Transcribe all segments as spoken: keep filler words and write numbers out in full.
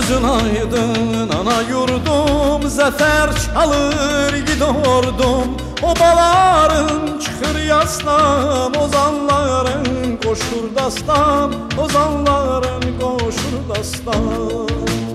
gözün aydın ana yurdum, zafer çalır gidordum. Obaların çıkır yaslan, ozanların koşur dastan, ozanların koşur dastan.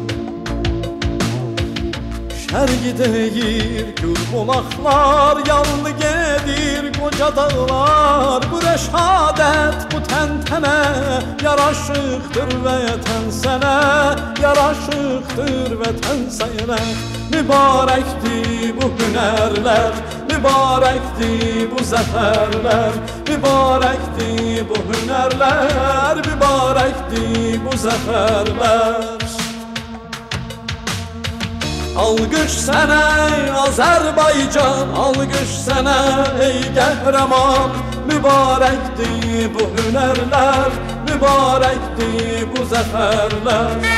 Şergi deyir gül qonaqlar, yanlı gedir koca dağlar. Bu reşadet, bu təntənə yaraşıqdır vətən sənə, yaraşıqdır vətən sənə. Mübarəkdir bu hünərlər, mübarəkdir bu zəfərlər, mübarəkdir bu hünərlər, mübarəkdir bu zəfərlər. Alqış sənə Azərbaycan, alqış sənə ey qəhrəman. Mübarəkdir bu hünərlər, mübarəkdir bu zəfərlər.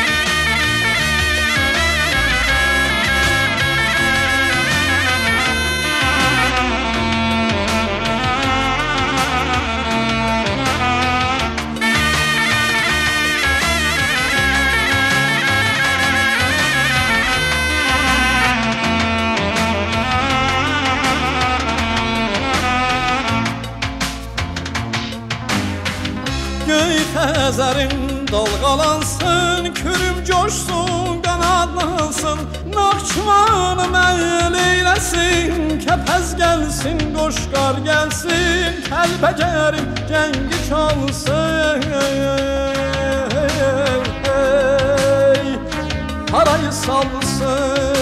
Göy Xəzərin dalğalansın, kürüm coşsun, qanadlansın. Naxçıvanı məl eyləsin, kəpəz gəlsin, qoşqar gəlsin. Kəlbəcərim cəngi çalsın, parayı salsın.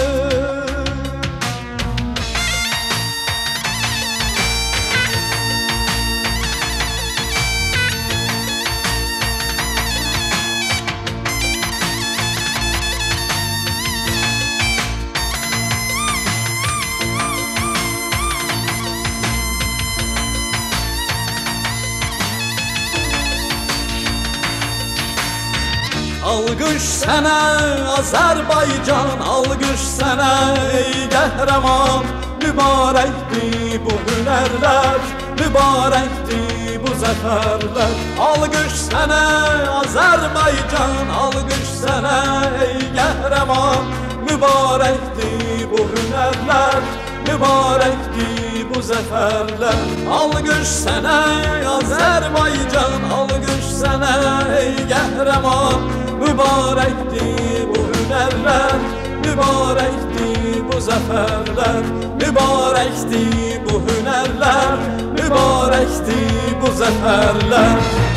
Alqış sənə Azərbaycan, alqış sənə ey qəhrəman. Mübarəkdir bu hünərlər, mübarəkdir bu zəfərlər. Alqış sənə Azərbaycan, alqış sənə ey qəhrəman. Mübarəkdir bu hünərlər, mübarəkdir bu zəfərlər. Alqış sənə Azərbaycan, alqış sənə ey qəhrəman. Mübarəkdir bu hünərlər, mübarəkdir bu zəfərlər. Mübarəkdir bu hünərlər, mübarəkdir bu zəfərlər.